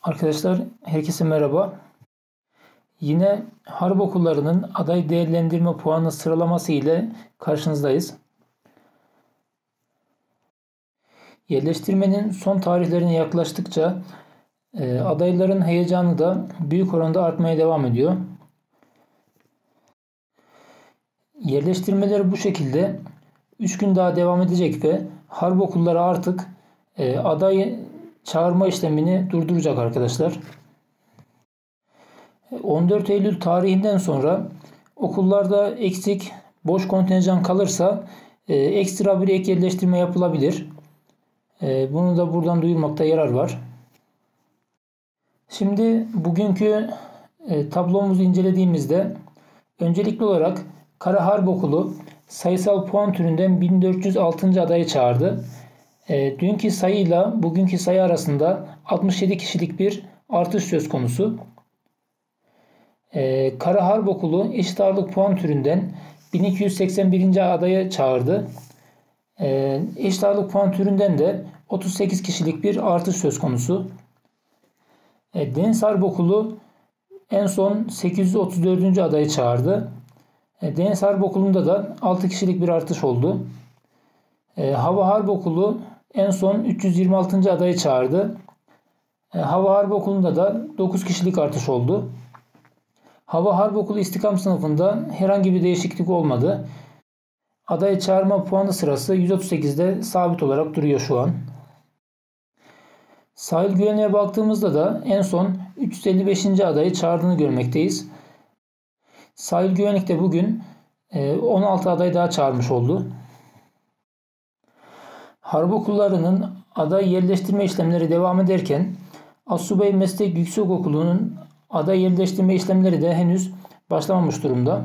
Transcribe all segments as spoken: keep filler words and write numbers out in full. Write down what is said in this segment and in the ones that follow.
Arkadaşlar herkese merhaba. Yine harp okullarının aday değerlendirme puanı sıralaması ile karşınızdayız. Yerleştirmenin son tarihlerine yaklaştıkça e, adayların heyecanı da büyük oranda artmaya devam ediyor. Yerleştirmeler bu şekilde üç gün daha devam edecek ve harp okulları artık e, aday çağırma işlemini durduracak arkadaşlar. on dört Eylül tarihinden sonra okullarda eksik, boş kontenjan kalırsa e, ekstra bir ek yerleştirme yapılabilir. E, bunu da buradan duyurmakta yarar var. Şimdi bugünkü e, tablomuzu incelediğimizde öncelikli olarak Kara Harp Okulu sayısal puan türünden bin dört yüz altıncı adayı çağırdı. E, dünkü sayıyla bugünkü sayı arasında altmış yedi kişilik bir artış söz konusu. Ee, Kara Harp Okulu eşit ağırlık puan türünden bin iki yüz seksen birinci adayı çağırdı. Ee, eşit ağırlık puan türünden de otuz sekiz kişilik bir artış söz konusu. Ee, Deniz Harp Okulu en son sekiz yüz otuz dördüncü adayı çağırdı. Ee, Deniz Harp Okulu'nda da altı kişilik bir artış oldu. Ee, Hava Harp Okulu en son üç yüz yirmi altıncı adayı çağırdı. Ee, Hava Harp Okulu'nda da dokuz kişilik artış oldu. Hava Harp Okulu istikam sınıfında herhangi bir değişiklik olmadı. Aday çağırma puanı sırası yüz otuz sekizde sabit olarak duruyor şu an. Sahil güvenliğe baktığımızda da en son üç yüz elli beşinci adayı çağırdığını görmekteyiz. Sahil güvenlik de bugün on altı aday daha çağırmış oldu. Harp okullarının aday yerleştirme işlemleri devam ederken Assubay Meslek Yüksekokulu'nun aday yerleştirme işlemleri de henüz başlamamış durumda.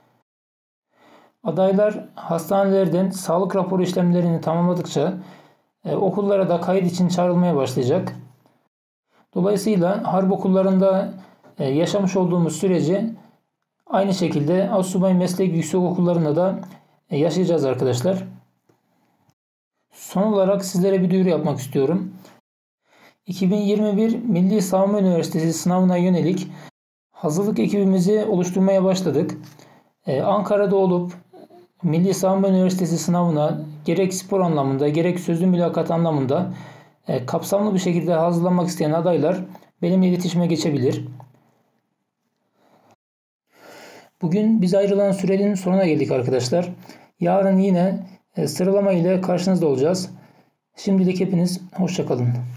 Adaylar hastanelerden sağlık raporu işlemlerini tamamladıkça e, okullara da kayıt için çağrılmaya başlayacak. Dolayısıyla harp okullarında e, yaşamış olduğumuz süreci aynı şekilde Assubay Meslek Yüksekokullarında da e, yaşayacağız arkadaşlar. Son olarak sizlere bir duyuru yapmak istiyorum. iki bin yirmi bir Milli Savunma Üniversitesi sınavına yönelik hazırlık ekibimizi oluşturmaya başladık. Ee, Ankara'da olup Milli Savunma Üniversitesi sınavına gerek spor anlamında gerek sözlü mülakat anlamında e, kapsamlı bir şekilde hazırlanmak isteyen adaylar benimle iletişime geçebilir. Bugün biz ayrılan sürenin sonuna geldik arkadaşlar. Yarın yine e, sıralama ile karşınızda olacağız. Şimdilik hepiniz hoşça kalın.